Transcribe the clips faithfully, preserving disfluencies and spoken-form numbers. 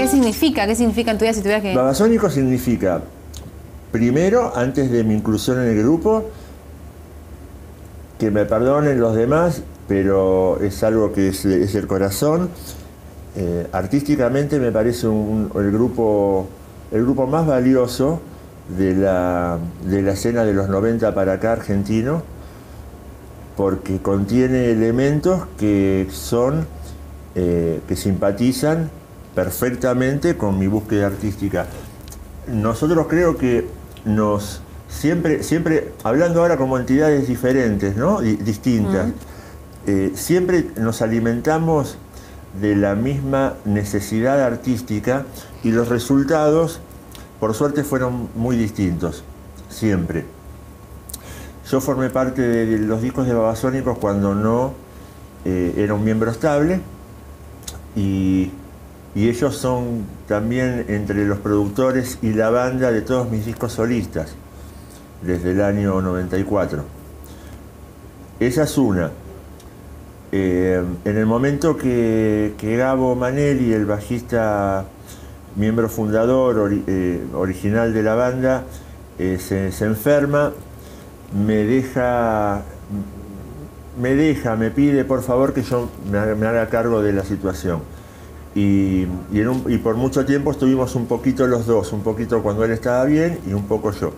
¿Qué significa? ¿Qué significa en tu vida si tuvieras que...? Babasónicos significa, primero, antes de mi inclusión en el grupo, que me perdonen los demás, pero es algo que es, es el corazón. Eh, artísticamente me parece un, el, grupo, el grupo más valioso de la, de la escena de los noventa para acá argentino, porque contiene elementos que son, eh, que simpatizan perfectamente con mi búsqueda artística. Nosotros creo que nos, siempre, siempre hablando ahora como entidades diferentes, ¿no? Di- distintas, mm. eh, siempre nos alimentamos de la misma necesidad artística y los resultados, por suerte, fueron muy distintos, siempre. Yo formé parte de los discos de Babasónicos cuando no eh, era un miembro estable y, y ellos son también entre los productores y la banda de todos mis discos solistas desde el año noventa y cuatro. Esa es una. Eh, en el momento que, que Gabo Manelli, el bajista, miembro fundador ori, eh, original de la banda, eh, se, se enferma, me deja, me deja, me pide por favor que yo me haga, me haga cargo de la situación. Y, y, en un, y por mucho tiempo estuvimos un poquito los dos, un poquito cuando él estaba bien y un poco yo.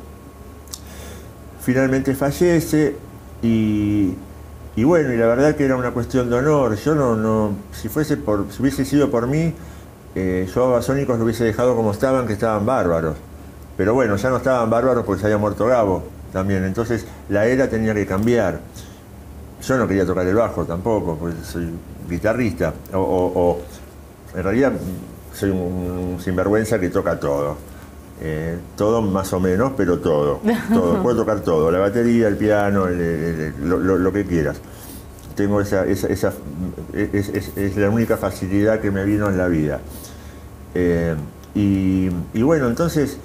Finalmente fallece y... Y bueno, y la verdad que era una cuestión de honor. Yo no, no, si fuese por, si hubiese sido por mí, eh, yo a Babasónicos lo hubiese dejado como estaban, que estaban bárbaros. Pero bueno, ya no estaban bárbaros porque se había muerto Gabo también. Entonces la era tenía que cambiar. Yo no quería tocar el bajo tampoco, porque soy guitarrista. O, o, o en realidad soy un, un sinvergüenza que toca todo. Eh, todo más o menos, pero todo, todo. Puedo tocar todo, la batería, el piano, el, el, el, lo, lo, lo que quieras. Tengo esa, esa, esa es, es, es la única facilidad que me vino en la vida. Eh, y, y bueno, entonces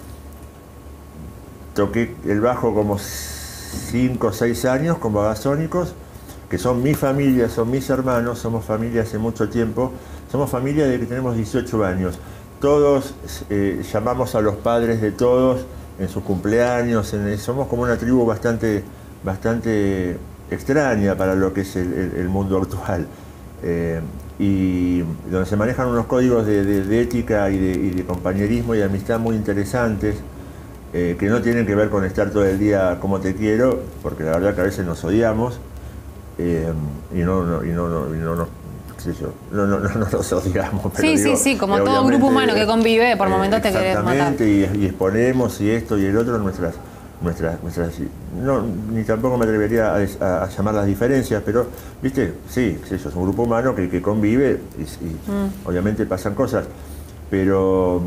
toqué el bajo como cinco o seis años con Babasónicos, que son mi familia, son mis hermanos, somos familia hace mucho tiempo, somos familia desde que tenemos dieciocho años. Todos eh, llamamos a los padres de todos en sus cumpleaños, en, somos como una tribu bastante, bastante extraña para lo que es el, el, el mundo actual, eh, y donde se manejan unos códigos de, de, de ética y de, y de compañerismo y de amistad muy interesantes, eh, que no tienen que ver con estar todo el día como te quiero, porque la verdad que a veces nos odiamos, eh, y no, no, y no, no, y no nos Yo, no, no, no, no nos odiamos, pero sí, digo, sí, sí, como todo grupo humano que convive, por eh, momentos te querés matar. Exactamente, y, y exponemos y esto y el otro nuestras, nuestras, nuestras no, ni tampoco me atrevería a, a, a llamar las diferencias, pero, viste, sí, sí, eso es un grupo humano que, que convive y, y mm. obviamente pasan cosas, pero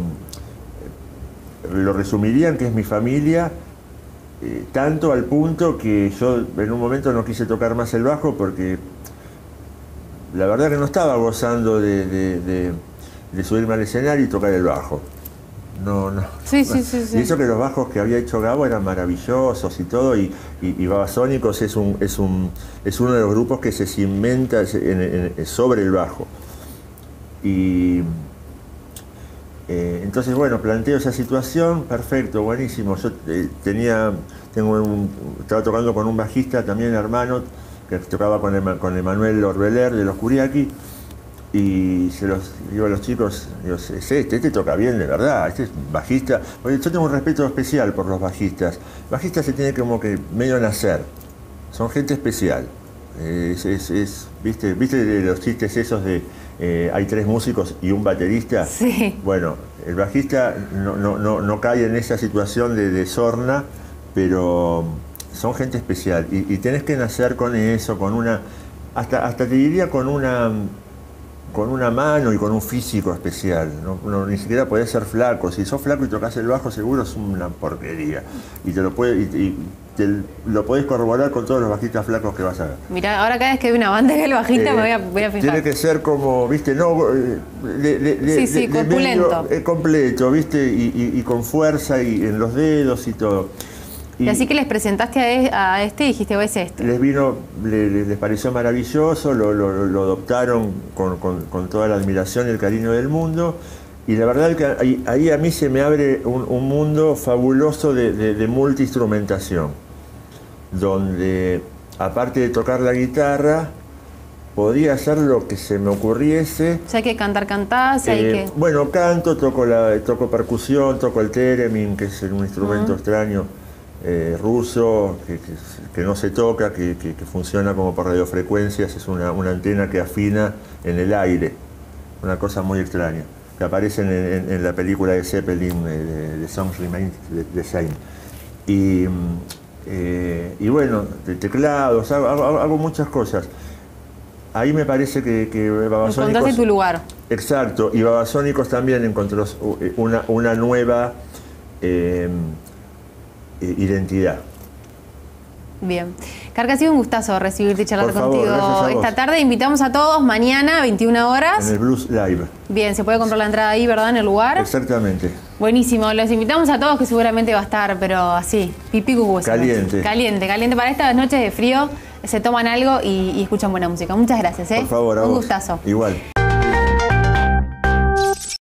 lo resumirían que es mi familia, eh, tanto al punto que yo en un momento no quise tocar más el bajo porque la verdad que no estaba gozando de, de, de, de subirme al escenario y tocar el bajo. No, no. Sí, sí, sí, sí. Y eso que los bajos que había hecho Gabo eran maravillosos y todo, y, y, y Babasónicos es, un, es, un, es uno de los grupos que se cimenta en, en, sobre el bajo. Y eh, entonces, bueno, planteo esa situación, perfecto, buenísimo. Yo eh, tenía, tengo un, estaba tocando con un bajista también, hermano, que tocaba con, el, con Emanuel Orbeler de los Curiaki, y se los digo a los chicos, digo, es este, este toca bien de verdad, este es bajista. Oye, yo tengo un respeto especial por los bajistas. Bajista se tiene como que medio nacer, son gente especial. Es, es, es, ¿viste, ¿Viste los chistes esos de eh, hay tres músicos y un baterista? Sí. Bueno, el bajista no, no, no, no cae en esa situación de, de sorna, pero son gente especial y, y tenés que nacer con eso, con una, hasta, hasta te diría con una, con una mano y con un físico especial, ¿no? Uno ni siquiera podés ser flaco, si sos flaco y tocas el bajo seguro es una porquería y te lo puede, y, y te lo podés corroborar con todos los bajistas flacos que vas a ver. Mirá, ahora cada vez que hay una banda que es el bajista eh, me voy a, voy a fijar. Tiene que ser como, viste, no, de, de, de, sí, sí, de, corpulento. Medio, eh, completo, viste, y, y, y con fuerza y en los dedos y todo. Y, y así que les presentaste a, e, a este y dijiste, o es este. Les vino, les, les pareció maravilloso, lo, lo, lo adoptaron con, con, con toda la admiración y el cariño del mundo, y la verdad que ahí, ahí a mí se me abre un, un mundo fabuloso de, de, de multiinstrumentación, donde aparte de tocar la guitarra, podía hacer lo que se me ocurriese. O sea, hay que cantar, cantás, hay Eh, que... bueno, canto, toco, la, toco percusión, toco el theremin, que es un instrumento Uh-huh. extraño, eh, ruso, que, que, que no se toca, que, que, que funciona como por radiofrecuencias, es una, una antena que afina en el aire, una cosa muy extraña, que aparece en, en, en la película de Zeppelin, eh, de, de Songs Remain the Same. Y, eh, y bueno, de teclados, hago, hago, hago muchas cosas. Ahí me parece que, que Babasónicos... Encontraste tu lugar. Exacto, y Babasónicos también encontró una, una nueva eh, identidad. Bien. Carca, ha sido un gustazo recibirte y charlar Por favor, contigo gracias a vos. esta tarde. Invitamos a todos mañana, veintiuna horas. En el Blues Live. Bien, se puede comprar la entrada ahí, ¿verdad? En el lugar. Exactamente. Buenísimo. Los invitamos a todos, que seguramente va a estar, pero así, pipí cucú. esa Caliente. noche. Caliente, caliente. Para estas noches de frío se toman algo y, y escuchan buena música. Muchas gracias, ¿eh? Por favor, a Un vos. gustazo. Igual.